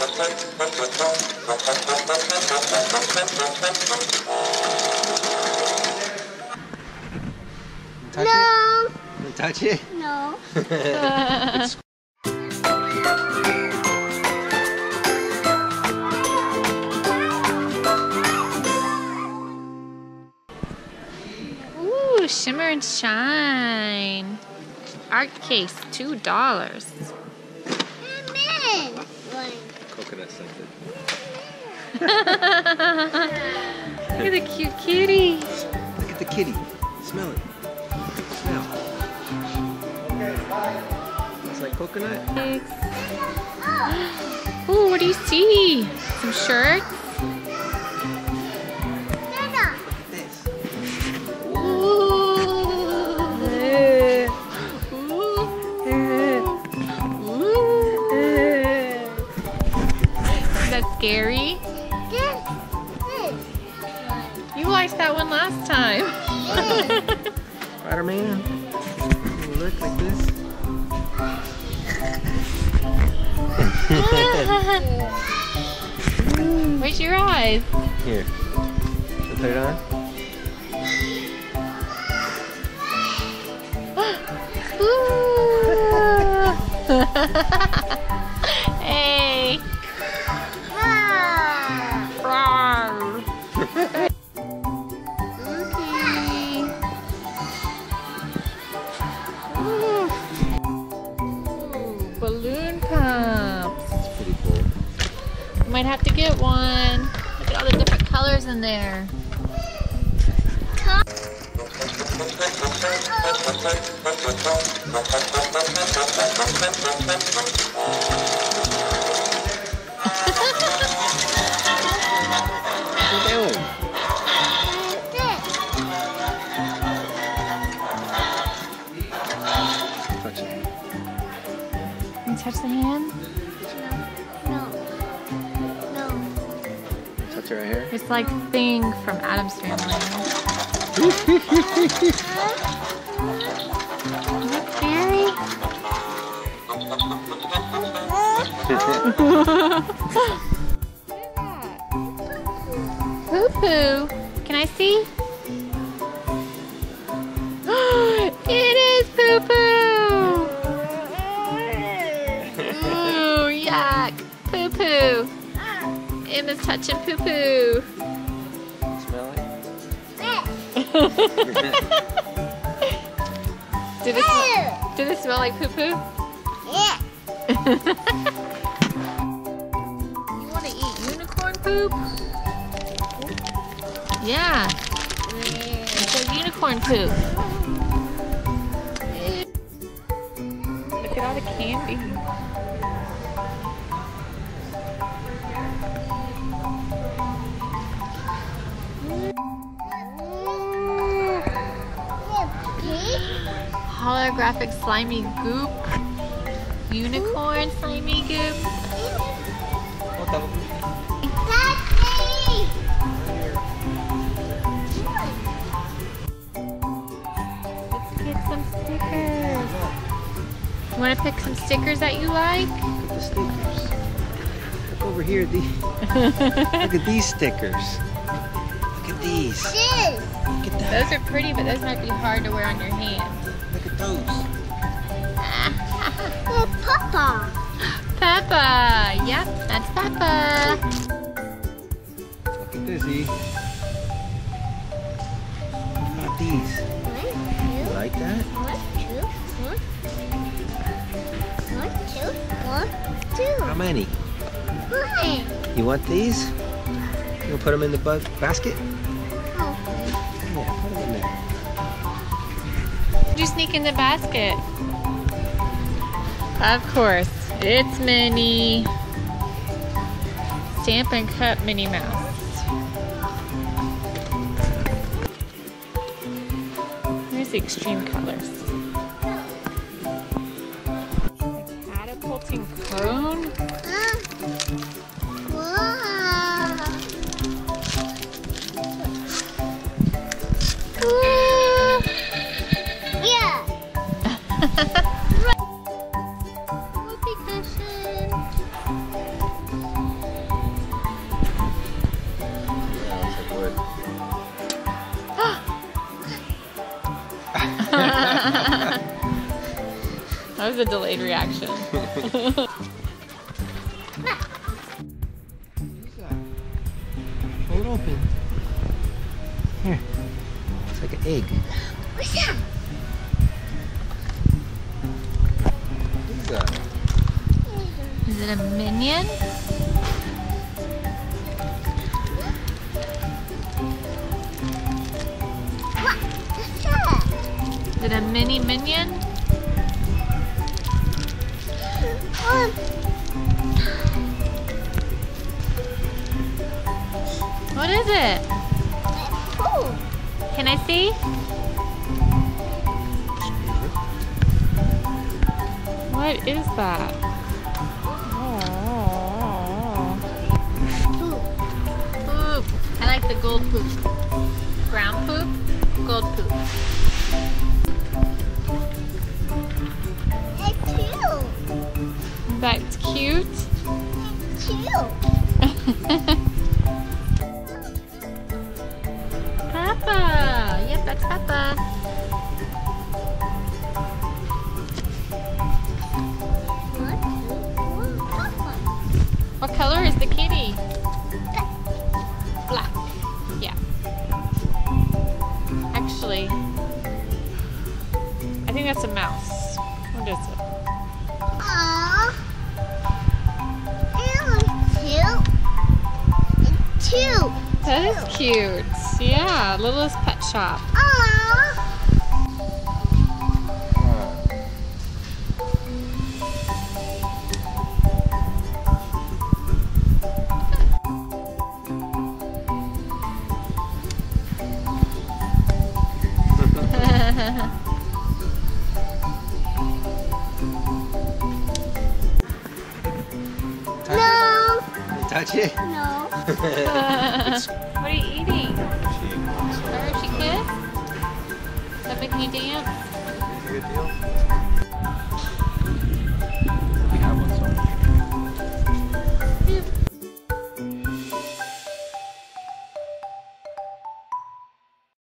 Touch no. it? You wanna touch it? No. Ooh, shimmer and shine. Art case, $2. Coconut scented. Look at the cute kitty. Look at the kitty. Smell it. Smell. It's like coconut. Ooh, what do you see? Some shirts? This. Is that scary? You watched that one last time. Spider-Man. Look like this. Where's your eyes? Here. Should I put it on? Hey. Balloon pumps. It's pretty cool. You might have to get one. Look at all the different colors in there. What are you doing? Touch it. Can you touch the hand? Touch it right here. It's like Thing from Adam's Family. Is that scary? Poo poo. Can I see? It is poo poo. Ooh, yuck. Poo poo. Emma's touching poo poo. Smell it? Did it smell like poo poo? Yeah. You want to eat unicorn poop? Yeah. It's like unicorn poop. Look at all the candy. Holographic slimy goop. Unicorn slimy goop. Let's get some stickers. You want to pick some stickers that you like? Look at the stickers. Look over here. Look at these stickers. Look at these. Look at that. Those are pretty, but those might be hard to wear on your hand. Look at those. Papa. Peppa. Yep, that's Peppa. Look at this, E. What about these? You like that? 1, 2. How many? One. You want these? You gonna put them in the basket? Oh. Yeah, put them in there. Did you sneak in the basket? Of course, it's Minnie. Stamp and cut Minnie Mouse. Here's the extreme colors. A catapulting cone. Yeah. Whoopee cushion. was a delayed reaction. Pull it open. Here. It's like an egg. What's that? What is that? Is it a minion? What's that? Is it a mini minion? What is it? Oh. Can I see? What is that? Oh. Poop. I like the gold poop. Brown poop, gold poop. It's cute. That's cute. It's cute. Papa. Yep, that's Papa. What color is the kitty? Black. Yeah. Actually, I think that's a mouse. What is it? Aww. It's cute. That is cute. Yeah, Littlest Pet Shop. Aww. No. Touch it? No. What are you eating? Hershey Kiss? Is that making you dance? Good deal.